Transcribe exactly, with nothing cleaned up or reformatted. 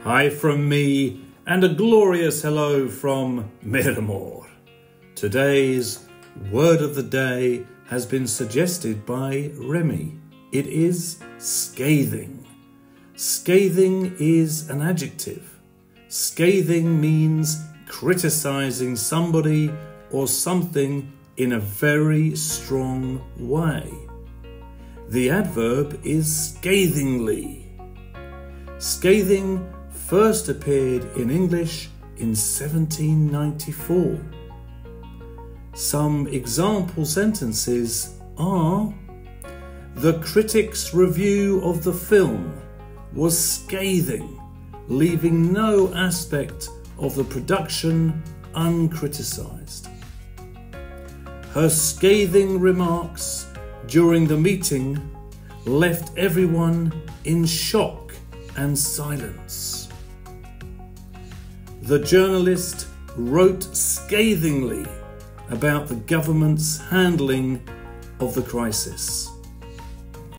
Hi from me, and a glorious hello from Miramor. Today's word of the day has been suggested by Remy. It is scathing. Scathing is an adjective. Scathing means criticizing somebody or something in a very strong way. The adverb is scathingly. Scathing first appeared in English in seventeen ninety-four. Some example sentences are: the critic's review of the film was scathing, leaving no aspect of the production uncriticized. Her scathing remarks during the meeting left everyone in shock and silence. The journalist wrote scathingly about the government's handling of the crisis.